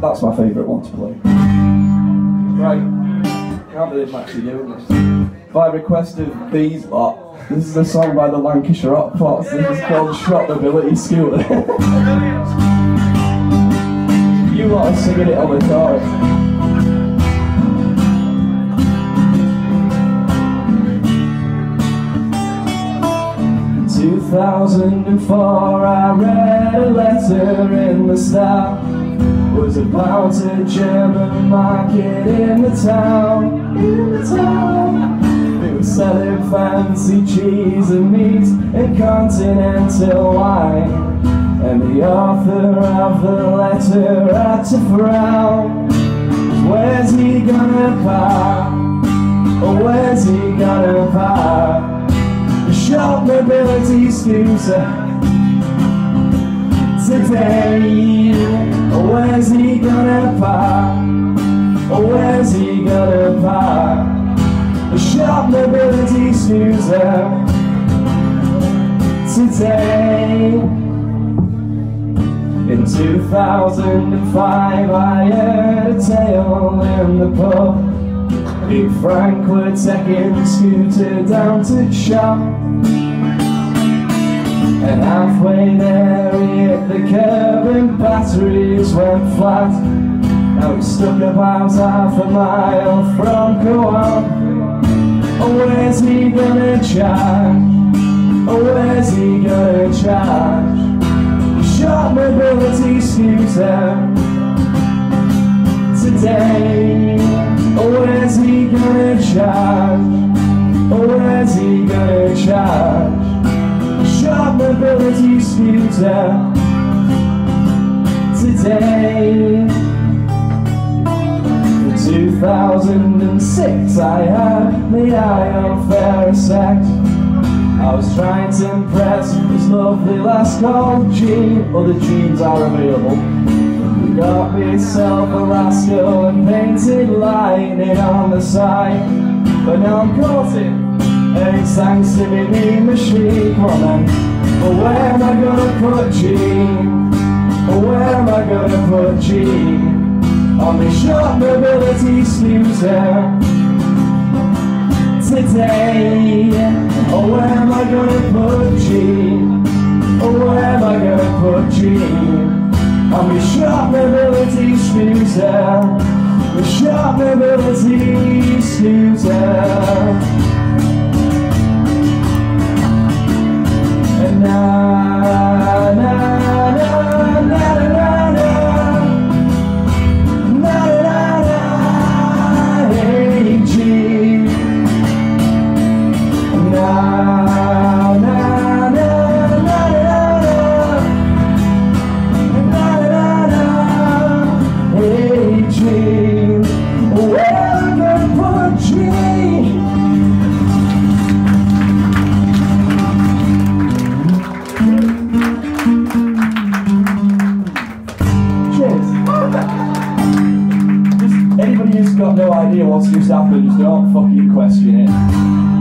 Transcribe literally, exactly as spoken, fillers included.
That's my favourite one to play. Right, can't believe I'm actually doing this. By request of these lot, this is a song by the Lancashire Hotpots. This is called Shopmobility Scooter. You lot are singing it on the chorus. two thousand four, I read a letter in the Star. Was about a German market in the town, in the town. It was selling fancy cheese and meat and continental wine. And the author of the letter had to frown. Where's he gonna park? Or where's he gonna park? The Shopmobility scooter today. Or where's he gonna park? Or where's he gonna park? The Shopmobility scooter today. In two thousand five, I heard a tale in the pub. Big Frank were taking the scooter down to the shop. And halfway there he hit the curb and batteries went flat. Now he's stuck about half a mile from Co-op. Oh, where's he gonna charge? Oh, where's he gonna charge? Shopmobility scooter today. Oh, where's he gonna charge? Oh, where's he gonna charge? Shopmobility scooter today. In two thousand six, I had my eye on fair sex. I was trying to impress this lovely lass called Jean. Other Jeans are available. We got myself a rascal and painted lightning on the side. But now I'm caught in, and it's thanks to me mean machine. Come on then. But where am I gonna put Jean? Or where am I gonna put Jean? On the Shopmobility scooter today. Oh, where am I gonna put Jean? Oh, where am I gonna put Jean? On the Shopmobility scooter, the Shopmobility scooter. And na na na na na na na na na. Hey Jean. Na na na na na na na na. Hey Jean, where am I gonna put Jean? Cheers. Just anybody who's got no idea what's just happened, just don't fucking question it.